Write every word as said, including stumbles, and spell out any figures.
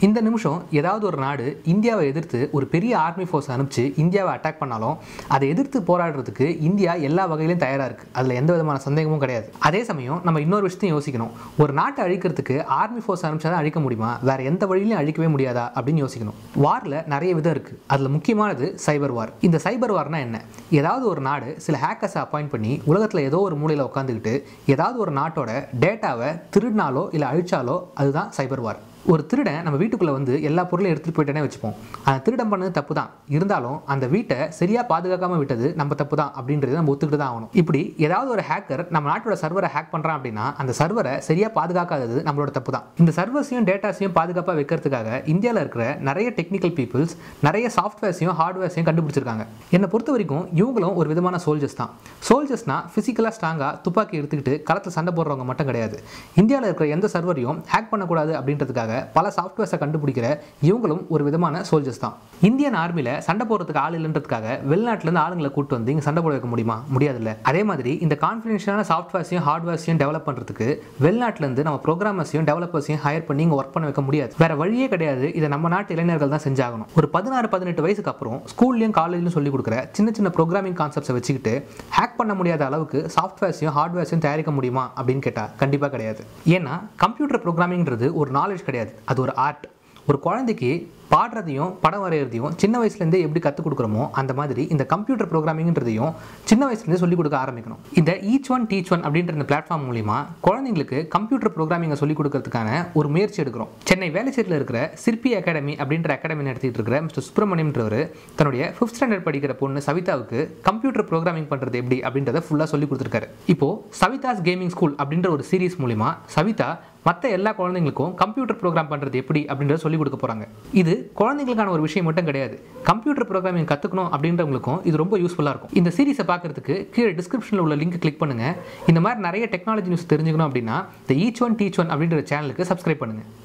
இந்த நிமிஷம் ஏதாவது ஒரு நாடு இந்தியாவை எதிர்த்து ஒரு பெரிய ஆர்மி ஃபோர்ஸ் அனுப்பிச்சு இந்தியாவை அட்டாக் பண்ணாலும் அதை எதிர்த்து போராடுறதுக்கு இந்தியா எல்லா வகையிலும் தயாராக இருக்குது. அதில் எந்த விதமான சந்தேகமும் கிடையாது. அதே சமயம் நம்ம இன்னொரு விஷயத்தையும் யோசிக்கணும். ஒரு நாட்டை அழிக்கிறதுக்கு ஆர்மி ஃபோர்ஸ் அனுப்பிச்சா தான் அழிக்க முடியுமா, வேற எந்த வழியிலையும் அழிக்கவே முடியாதா அப்படின்னு யோசிக்கணும். வாரில் நிறைய விதம் இருக்குது. அதில் முக்கியமானது சைபர் வார். இந்த சைபர் வார்னா என்ன? ஏதாவது ஒரு நாடு சில ஹேக்கர்ஸை அப்பாயிண்ட் பண்ணி உலகத்தில் ஏதோ ஒரு மூலையில் உட்காந்துக்கிட்டு ஏதாவது ஒரு நாட்டோட டேட்டாவை திருடினாலோ இல்லை அழிச்சாலோ அதுதான் சைபர் வார். ஒரு திருடன் நம்ம வீட்டுக்குள்ளே வந்து எல்லா பொருளையும் எடுத்துகிட்டு போயிட்டேனே வச்சுப்போம். அந்த திருடன் பண்ணது தப்பு தான். இருந்தாலும் அந்த வீட்டை சரியாக பாதுகாக்காமல் விட்டது நம்ம தப்பு தான் அப்படின்றது நம்ம ஒத்துக்கிட்டு தான் ஆகணும். இப்படி ஏதாவது ஒரு ஹேக்கர் நம்ம நாட்டோட சர்வரை ஹேக் பண்ணுறான் அப்படின்னா அந்த சர்வரை சரியாக பாதுகாக்காதது நம்மளோட தப்பு தான். இந்த சர்வர்ஸையும் டேட்டாஸையும் பாதுகாப்பாக வைக்கிறதுக்காக இந்தியாவில் இருக்கிற நிறைய டெக்னிக்கல் பீப்புள்ஸ் நிறைய சாஃப்ட்வேர்ஸையும் ஹார்ட்வேர்ஸையும் கண்டுபிடிச்சிருக்காங்க. என்னை பொறுத்த வரைக்கும் இவங்களும் ஒரு விதமான சோல்ஜர்ஸ் தான். சோல்ஜர்ஸ்னா ஃபிசிக்கலாக ஸ்ட்ராங்காக துப்பாக்கி எடுத்துக்கிட்டு களத்தில் சண்டை போடுறவங்க மட்டும் கிடையாது. இந்தியாவில் இருக்கிற எந்த சர்வரையும் ஹேக் பண்ணக்கூடாது அப்படின்றதுக்காக பல சாஃப்ட்வேர்ஸை கண்டுபிடிக்கிற இவங்களும் ஒரு விதமான சோல்ஜர்ஸ் தான். இந்தியன் ஆர்மியில் சண்டை போடுறதுக்கு ஆள் இல்லைன்றதுக்காக வெளிநாட்டிலேருந்து ஆளுங்களை கூட்டு வந்து இங்கே சண்டை போட வைக்க முடியுமா? முடியாதுல்ல. அதே மாதிரி இந்த கான்ஃபிடென்ஷியலான சாஃப்ட்வேர்ஸையும் ஹார்ட்வேர்ஸையும் டெவலப் பண்ணுறதுக்கு வெளிநாட்டிலேருந்து நம்ம ப்ரோக்ராமர்ஸையும் டெவலப்பர்ஸையும் ஹையர் பண்ணி இங்கே ஒர்க் பண்ண வைக்க முடியாது. வேற வழியே கிடையாது. இதை நம்ம நாட்டு இளைஞர்கள் தான் செஞ்சாகணும். ஒரு பதினாறு பதினெட்டு வயசுக்கு அப்புறம் ஸ்கூல்லையும் காலேஜ்லையும் சொல்லிக் கொடுக்குற சின்ன சின்ன ப்ரோக்ராமிங் கான்செப்ட்ஸை வச்சுக்கிட்டு ஹேக் பண்ண முடியாத அளவுக்கு சாஃப்ட்வேர்ஸையும் ஹார்ட்வேர்ஸையும் தயாரிக்க முடியுமா அப்படின்னு கேட்டால் கண்டிப்பாக கிடையாது. ஏன்னா கம்ப்யூட்டர் ப்ரோக்ராமிங்கிறது ஒரு நாலேஜ் கிடையாது, அது ஒரு ஆர்ட். ஒரு குழந்தைக்கு பாடுறதையும் படம் வரைகிறதையும் சின்ன வயசுலேருந்தே எப்படி கற்றுக் கொடுக்குறோமோ அந்த மாதிரி இந்த கம்ப்யூட்டர் ப்ரோக்ராமிங்கிறதையும் சின்ன வயசுலேருந்தே சொல்லிக் கொடுக்க ஆரம்பிக்கணும். இந்த ஈச் ஒன் டீச் ஒன் அப்படின்ற இந்த பிளாட்ஃபார்ம் மூலிமா குழந்தைங்களுக்கு கம்ப்யூட்டர் ப்ரோக்ராமிங்கை சொல்லிக் கொடுக்கறதுக்கான ஒரு முயற்சி எடுக்கிறோம். சென்னை வேளச்சேரியில் இருக்கிற சிற்பி அகாடமி அப்படின்ற அகாடமி நடத்திட்டு இருக்கிற மிஸ்டர் சுப்பிரமணியம்ன்றவர் தன்னுடைய ஃபிஃப்த் ஸ்டாண்டர்ட் படிக்கிற பொண்ணு சவிதாவுக்கு கம்ப்யூட்டர் ப்ரோக்ராமிங் பண்ணுறது எப்படி அப்படின்றத ஃபுல்லாக சொல்லிக் கொடுத்துருக்காரு. இப்போது சவிதாஸ் கேமிங் ஸ்கூல் அப்படின்ற ஒரு சீரீஸ் மூலிமா சவிதா மற்ற எல்லா குழந்தைங்களுக்கும் கம்ப்யூட்டர் ப்ரோக்ராம் பண்ணுறது எப்படி அப்படின்றத சொல்லிக் கொடுக்க போகிறாங்க. இது குழந்தைங்களுக்கான ஒரு விஷயம் மட்டும் கிடையாது. கம்ப்யூட்டர் ப்ரோக்ராமிங் கற்றுக்கணும் அப்படின்றவங்களுக்கும் இது ரொம்ப யூஸ்ஃபுல்லாக இருக்கும். இந்த சீரிஸை பார்க்கறதுக்கு கீழே டிஸ்கிரிப்ஷனில் உள்ள லிங்க் கிளிக் பண்ணுங்கள். இந்த மாதிரி நிறைய டெக்னாலஜி நியூஸ் தெரிஞ்சுக்கணும் அப்படின்னா இந்த ஈச் ஒன் டீச் ஒன் அப்படின்ற சேனலுக்கு சப்ஸ்கிரைப் பண்ணுங்கள்.